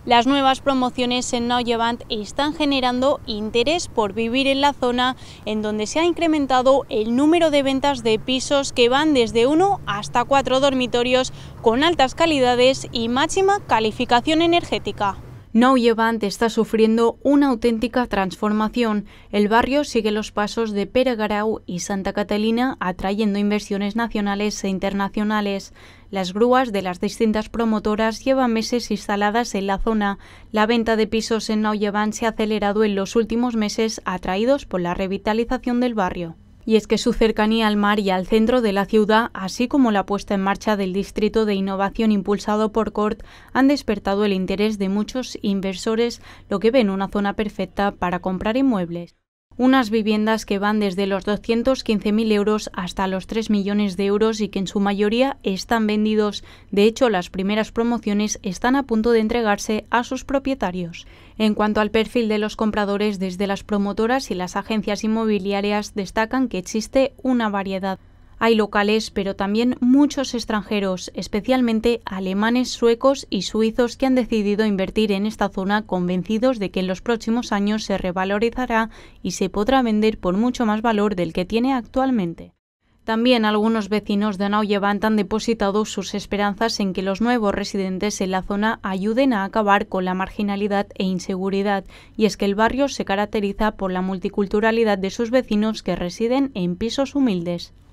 Las nuevas promociones en Now Llevant están generando interés por vivir en la zona, en donde se ha incrementado el número de ventas de pisos que van desde 1 hasta 4 dormitorios con altas calidades y máxima calificación energética. Now Llevant está sufriendo una auténtica transformación. El barrio sigue los pasos de Pere Guerau y Santa Catalina, atrayendo inversiones nacionales e internacionales. Las grúas de las distintas promotoras llevan meses instaladas en la zona. La venta de pisos en Now Llevant se ha acelerado en los últimos meses, atraídos por la revitalización del barrio. Y es que su cercanía al mar y al centro de la ciudad, así como la puesta en marcha del Distrito de Innovación impulsado por CORT, han despertado el interés de muchos inversores, lo que ven una zona perfecta para comprar inmuebles. Unas viviendas que van desde los 215.000 euros hasta los 3 millones de euros y que en su mayoría están vendidos. De hecho, las primeras promociones están a punto de entregarse a sus propietarios. En cuanto al perfil de los compradores, desde las promotoras y las agencias inmobiliarias destacan que existe una variedad. Hay locales, pero también muchos extranjeros, especialmente alemanes, suecos y suizos, que han decidido invertir en esta zona convencidos de que en los próximos años se revalorizará y se podrá vender por mucho más valor del que tiene actualmente. También algunos vecinos de Now Llevant han depositado sus esperanzas en que los nuevos residentes en la zona ayuden a acabar con la marginalidad e inseguridad, y es que el barrio se caracteriza por la multiculturalidad de sus vecinos que residen en pisos humildes.